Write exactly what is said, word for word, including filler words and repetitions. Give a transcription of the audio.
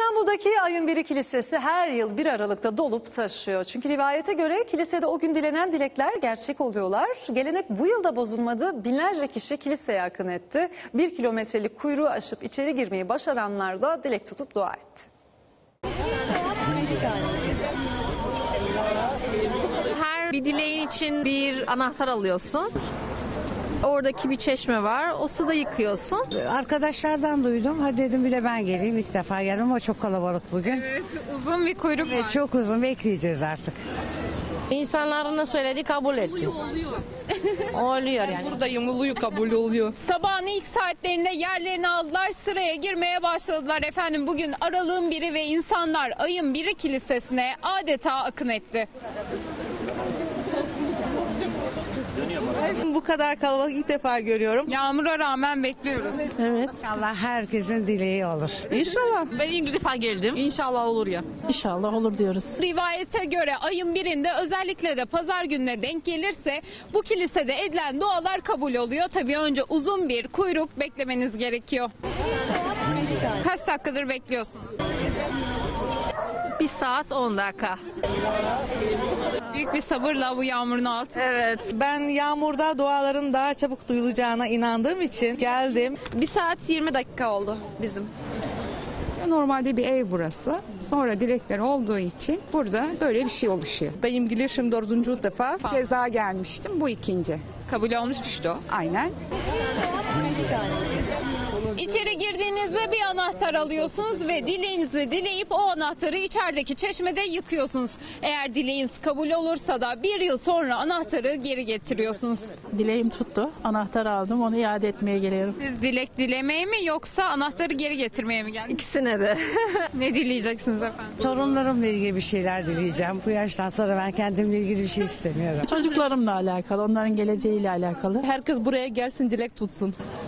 İstanbul'daki Ayın Biri Kilisesi her yıl bir Aralık'ta dolup taşıyor. Çünkü rivayete göre kilisede o gün dilenen dilekler gerçek oluyorlar. Gelenek bu yılda bozulmadı. Binlerce kişi kiliseye akın etti. Bir kilometrelik kuyruğu aşıp içeri girmeyi başaranlar da dilek tutup dua etti. Her bir dileğin için bir anahtar alıyorsun. Oradaki bir çeşme var. O suda yıkıyorsun. Arkadaşlardan duydum. Hadi dedim bir de ben geleyim. İlk defa geldim ama çok kalabalık bugün. Evet, uzun bir kuyruk var. Ve çok uzun bekleyeceğiz artık. İnsanların söyledi, kabul etti. Oluyor, oluyor. Oluyor yani. Buradayım, oluyor, kabul oluyor. Sabahın ilk saatlerinde yerlerini aldılar, sıraya girmeye başladılar efendim. Bugün Aralık'ın biri ve insanlar Ayın Biri Kilisesi'ne adeta akın etti. Bu kadar kalabalık ilk defa görüyorum. Yağmura rağmen bekliyoruz. Evet. Allah herkesin dileği olur. İnşallah. Ben ilk defa geldim. İnşallah olur ya. İnşallah olur diyoruz. Rivayete göre ayın birinde özellikle de pazar gününe denk gelirse bu kilisede edilen dualar kabul oluyor. Tabii önce uzun bir kuyruk beklemeniz gerekiyor. Kaç dakikadır bekliyorsunuz? Bir saat on dakika. Büyük bir sabırla bu yağmurun altında. Evet. Ben yağmurda duaların daha çabuk duyulacağına inandığım için geldim. Bir saat yirmi dakika oldu bizim. Normalde bir ev burası. Sonra dilekler olduğu için burada böyle bir şey oluşuyor. Benim gelişim dördüncü defa. Bir kez daha gelmiştim. Bu ikinci. Kabul olmuştu. Aynen. İçeri girdiğinizde bir anahtar alıyorsunuz ve dileğinizi dileyip o anahtarı içerideki çeşmede yıkıyorsunuz. Eğer dileğiniz kabul olursa da bir yıl sonra anahtarı geri getiriyorsunuz. Dileğim tuttu. Anahtar aldım. Onu iade etmeye geliyorum. Siz dilek dilemeye mi yoksa anahtarı geri getirmeye mi geldiniz? İkisine de. Ne dileyeceksiniz efendim? Torunlarımla ilgili bir şeyler dileyeceğim. Bu yaştan sonra ben kendimle ilgili bir şey istemiyorum. Çocuklarımla alakalı, onların geleceğiyle alakalı. Herkes buraya gelsin, dilek tutsun.